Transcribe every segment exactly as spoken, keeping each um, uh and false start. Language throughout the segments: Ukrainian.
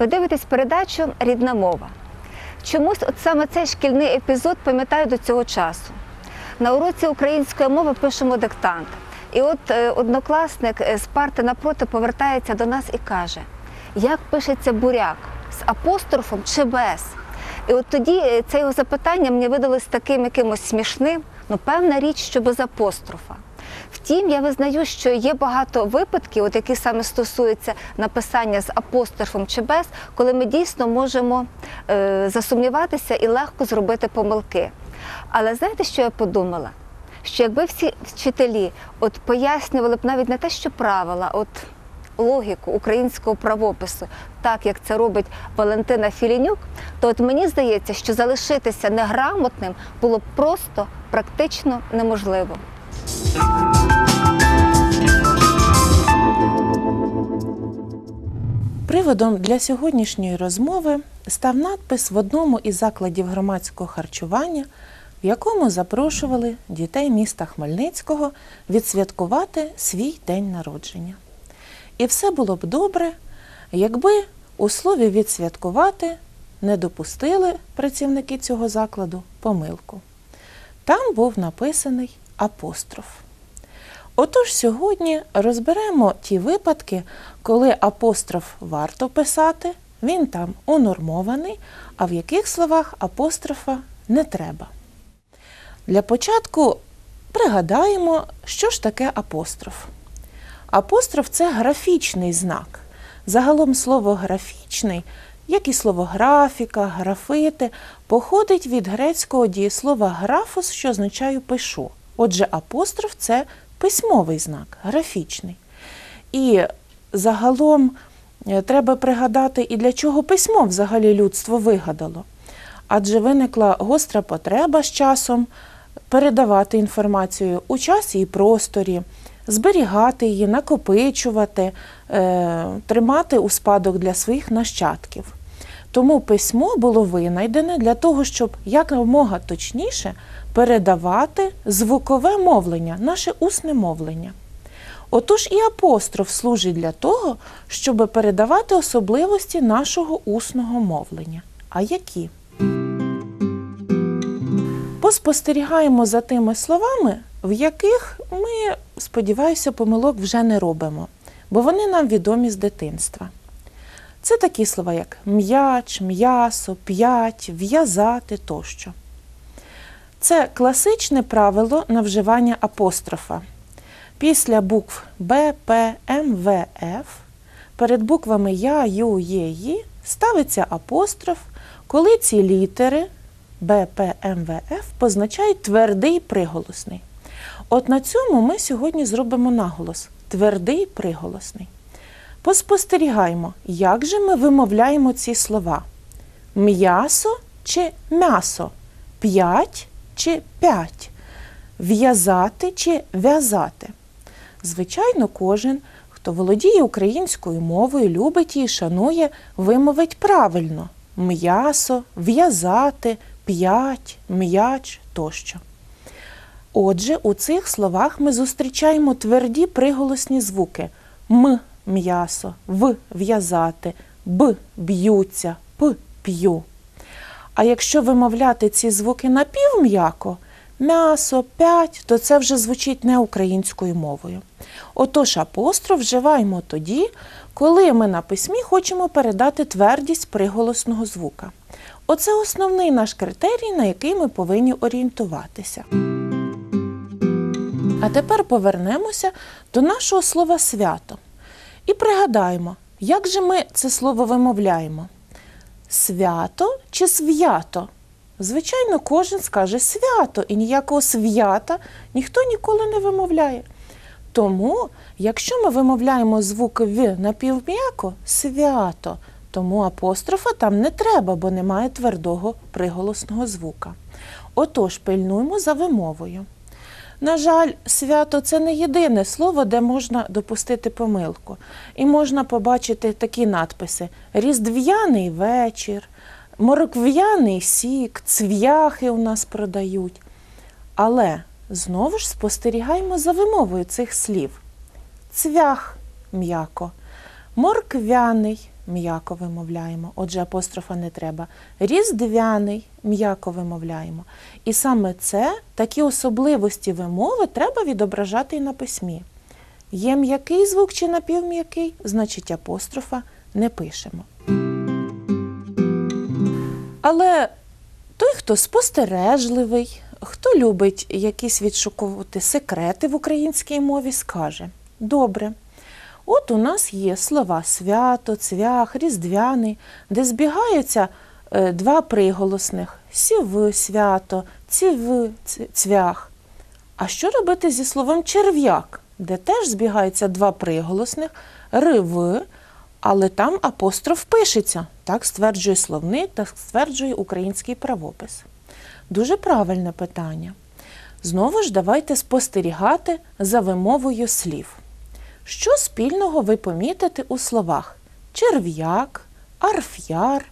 Ви дивитесь передачу «Рідна мова». Чомусь от саме цей шкільний епізод пам'ятаю до цього часу. На уроці української мови пишемо диктант. І от е, однокласник з парти напроти повертається до нас і каже, як пишеться буряк, з апострофом чи без? І от тоді це його запитання мені видалось таким якимось смішним, ну певна річ, що без апострофа. Втім, я визнаю, що є багато випадків, от які саме стосуються написання з апострофом чи без, коли ми дійсно можемо е, засумніватися і легко зробити помилки. Але знаєте, що я подумала? Що якби всі вчителі от пояснювали б навіть не те, що правила, от логіку українського правопису, так як це робить Валентина Філінюк, то от мені здається, що залишитися неграмотним було б просто практично неможливо. Приводом для сьогоднішньої розмови став надпис в одному із закладів громадського харчування, в якому запрошували дітей міста Хмельницького відсвяткувати свій день народження. І все було б добре, якби у слові «відсвяткувати» не допустили працівники цього закладу помилку. Там був написаний апостроф. Отож, сьогодні розберемо ті випадки, коли апостроф варто писати, він там унормований, а в яких словах апострофа не треба. Для початку пригадаємо, що ж таке апостроф. Апостроф – це графічний знак. Загалом слово «графічний», як і слово «графіка», «графити», походить від грецького дієслова «графос», що означає «пишу». Отже, апостроф – це письмовий знак, графічний. І загалом треба пригадати, і для чого письмо взагалі людство вигадало. Адже виникла гостра потреба з часом передавати інформацію у часі і просторі, зберігати її, накопичувати, е, тримати у спадок для своїх нащадків. Тому письмо було винайдене для того, щоб якомога точніше передавати звукове мовлення, наше усне мовлення. Отож і апостроф служить для того, щоб передавати особливості нашого усного мовлення. А які? Поспостерігаємо за тими словами, в яких ми, сподіваюся, помилок вже не робимо, бо вони нам відомі з дитинства. Це такі слова, як м'яч, м'ясо, п'ять, в'язати тощо. Це класичне правило на вживання апострофа. Після букв Б, П, М, В, Ф перед буквами Я, Ю, Є, Ї ставиться апостроф, коли ці літери Б, П, М, В, Ф позначають твердий приголосний. От на цьому ми сьогодні зробимо наголос – твердий приголосний. Поспостерігаємо, як же ми вимовляємо ці слова. М'ясо чи м'ясо, п'ять чи п'ять, в'язати чи в'язати. Звичайно, кожен, хто володіє українською мовою, любить її, шанує, вимовить правильно – м'ясо, в'язати, п'ять, м'яч тощо. Отже, у цих словах ми зустрічаємо тверді приголосні звуки «м» – м'ясо, «в» – в'язати, «б» – б'ються, «п» – п'ю. А якщо вимовляти ці звуки напівм'яко – м'ясо, п'ять, то це вже звучить не українською мовою. Отож, апостроф вживаємо тоді, коли ми на письмі хочемо передати твердість приголосного звука. Оце основний наш критерій, на який ми повинні орієнтуватися. А тепер повернемося до нашого слова «свято». І пригадаємо, як же ми це слово вимовляємо. Свято чи свято? Звичайно, кожен скаже свято, і ніякого свята ніхто ніколи не вимовляє. Тому, якщо ми вимовляємо звук «в» напівм'яко – свято, тому апострофа там не треба, бо немає твердого приголосного звука. Отож, пильнуймо за вимовою. На жаль, свято – це не єдине слово, де можна допустити помилку. І можна побачити такі надписи «Різдв'яний вечір», «Моркв'яний сік», «Цвяхи» у нас продають. Але знову ж спостерігаємо за вимовою цих слів. Цвях – м'яко, морквяний м'яко вимовляємо, отже апострофа не треба. Різдвяний м'яко вимовляємо. І саме це, такі особливості вимови треба відображати і на письмі. Є м'який звук чи напівм'який, значить апострофа не пишемо. Але той, хто спостережливий, хто любить якісь відшукувати секрети в українській мові, скаже: добре, от у нас є слова свято, цвях, різдвяний, де збігаються е, два приголосних – сів, свято, ців, цвях. А що робити зі словом черв'як, де теж збігаються два приголосних – рив, але там апостроф пишеться? Так стверджує словник, так стверджує український правопис. Дуже правильне питання. Знову ж давайте спостерігати за вимовою слів. Що спільного ви помітите у словах черв'як, арф'яр,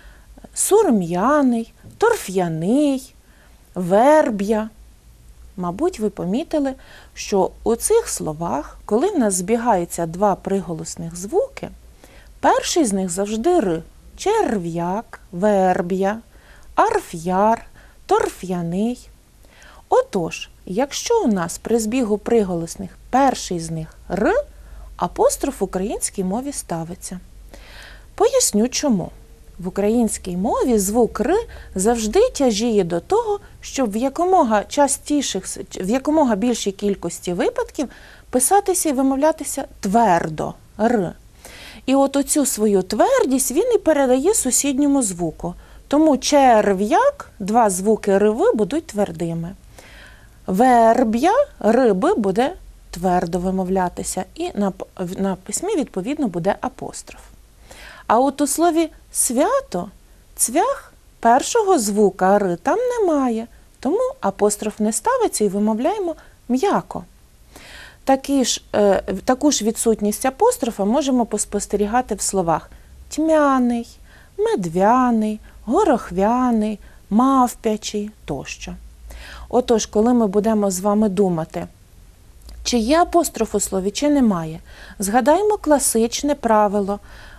сурм'яний, торф'яний, верб'я? Мабуть, ви помітили, що у цих словах, коли в нас збігаються два приголосних звуки, перший з них завжди «р». Черв'як, верб'я, арф'яр, торф'яний. Отож, якщо у нас при збігу приголосних перший з них «р», апостроф в українській мові ставиться. Поясню чому. В українській мові звук «р» завжди тяжіє до того, щоб в якомога частіших, в якомога більшій кількості випадків писатися і вимовлятися твердо «р». І от оцю свою твердість він і передає сусідньому звуку. Тому черв'як, два звуки «риви» будуть твердими. Верб'я, риби буде твердо вимовлятися, і на, на письмі, відповідно, буде апостроф. А от у слові свято, цвях, першого звука «р» там немає, тому апостроф не ставиться і вимовляємо м'яко. Такі ж, е, таку ж відсутність апострофа можемо поспостерігати в словах тьмяний, медвяний, горохвяний, мавпячий тощо. Отож, коли ми будемо з вами думати, чи є апостроф у слові, чи немає, згадаймо класичне правило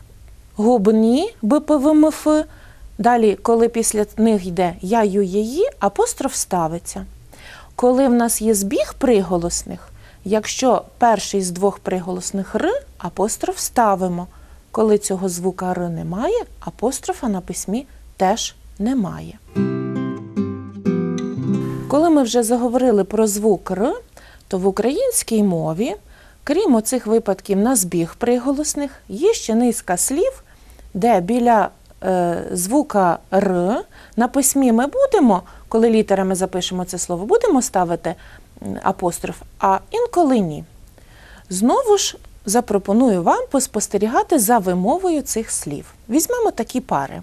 губні, БПВМФ, далі, коли після них йде я, ю, її, апостроф ставиться. Коли в нас є збіг приголосних, якщо перший з двох приголосних «р», апостроф ставимо. Коли цього звука «р» немає, апострофа на письмі теж немає. Коли ми вже заговорили про звук «р», то в українській мові, крім оцих випадків на збіг приголосних, є ще низка слів, де біля е, звука «р» на письмі ми будемо, коли літерами запишемо це слово, будемо ставити апостроф, а інколи ні. Знову ж запропоную вам поспостерігати за вимовою цих слів. Візьмемо такі пари.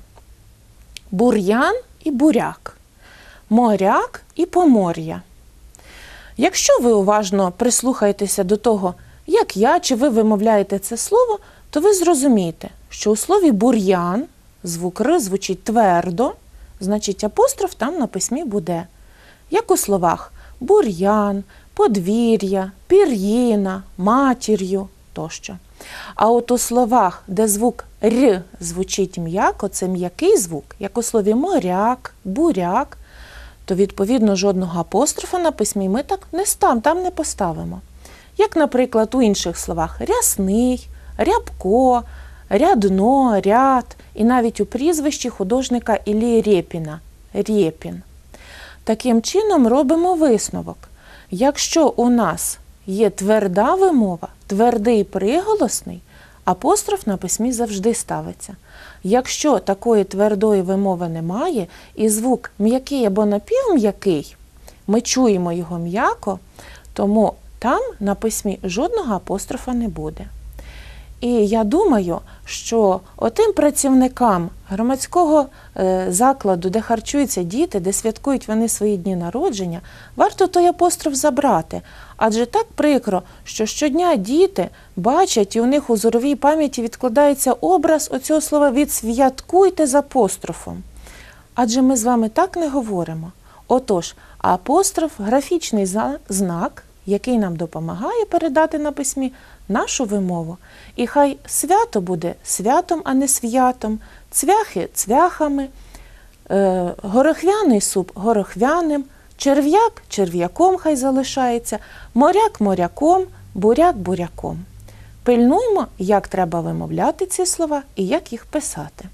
Бур'ян і буряк. Моряк і помор'я. Якщо ви уважно прислухаєтеся до того, як я чи ви вимовляєте це слово, то ви зрозумієте, що у слові бур'ян звук «р» звучить твердо, значить апостроф там на письмі буде. Як у словах бур'ян, подвір'я, пір'їна, матір'ю тощо. А от у словах, де звук «р» звучить м'яко, це м'який звук, як у слові моряк, буряк, то, відповідно, жодного апострофа на письмі ми так не став, там не поставимо. Як, наприклад, у інших словах рясний, рябко, рядно, ряд, і навіть у прізвищі художника Іллі Рєпіна – Рєпін. Таким чином робимо висновок. Якщо у нас є тверда вимова, твердий приголосний, апостроф на письмі завжди ставиться. Якщо такої твердої вимови немає, і звук м'який або напівм'який, ми чуємо його м'яко, тому там на письмі жодного апострофа не буде. І я думаю, що отим працівникам громадського е, закладу, де харчуються діти, де святкують вони свої дні народження, варто той апостроф забрати. Адже так прикро, що щодня діти бачать, і у них у зоровій пам'яті відкладається образ оцього слова «відсвяткуйте» з апострофом. Адже ми з вами так не говоримо. Отож, апостроф – графічний знак, який нам допомагає передати на письмі нашу вимову. І хай свято буде святом, а не святом, цвяхи – цвяхами, е, горохвяний суп – горохвяним, черв'як – черв'яком хай залишається, моряк – моряком, буряк – буряком. Пильнуймо, як треба вимовляти ці слова і як їх писати.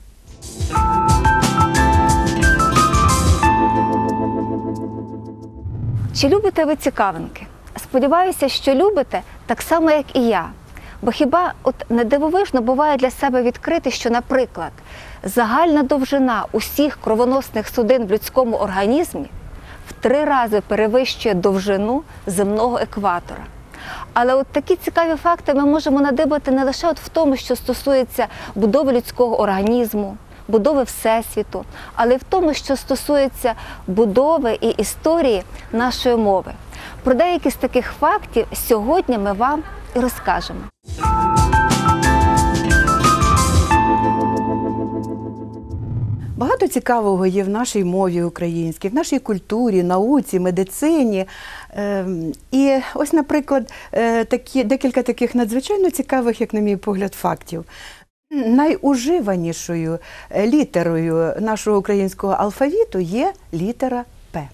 Чи любите ви цікавинки? Сподіваюся, що любите так само, як і я. Бо хіба от не дивовижно буває для себе відкрити, що, наприклад, загальна довжина усіх кровоносних судин в людському організмі в три рази перевищує довжину земного екватора. Але от такі цікаві факти ми можемо надибати не лише от в тому, що стосується будови людського організму, будови Всесвіту, але й в тому, що стосується будови і історії нашої мови. Про деякі з таких фактів сьогодні ми вам і розкажемо. Багато цікавого є в нашій мові українській, в нашій культурі, науці, медицині. І ось, наприклад, такі, декілька таких надзвичайно цікавих, як на мій погляд, фактів. Найуживанішою літерою нашого українського алфавіту є літера П.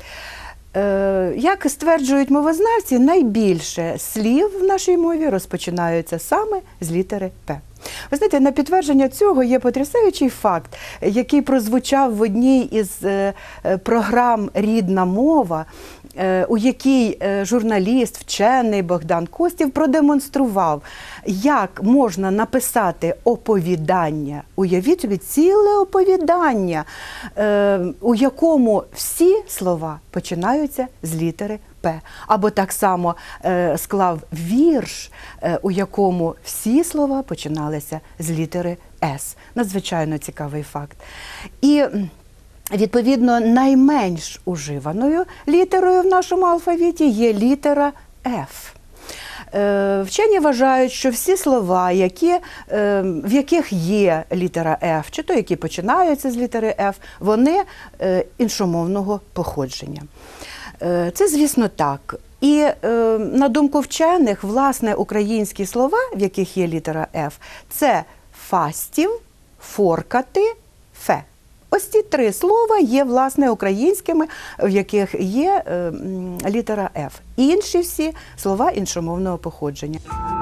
Як стверджують мовознавці, найбільше слів в нашій мові розпочинаються саме з літери П. Ви знаєте, на підтвердження цього є потрясаючий факт, який прозвучав в одній із програм «Рідна мова», у якій журналіст, вчений Богдан Костів продемонстрував, як можна написати оповідання, уявіть собі, ціле оповідання, у якому всі слова починаються з літери П. Або так само склав вірш, у якому всі слова починалися з літери С. Надзвичайно цікавий факт. І відповідно, найменш уживаною літерою в нашому алфавіті є літера Ф. Вчені вважають, що всі слова, які, в яких є літера Ф, чи то які починаються з літери Ф, вони іншомовного походження. Це, звісно, так. І, на думку вчених, власне, українські слова, в яких є літера Ф, це фастів, форкати, фе. Ось ці три слова є, власне, українськими, в яких є е, літера Ф. Інші всі слова іншомовного походження.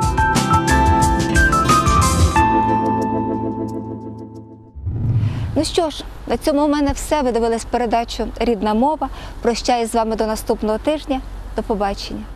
Ну що ж, на цьому у мене все. Ви дивились передачу «Рідна мова». Прощаюсь з вами до наступного тижня. До побачення.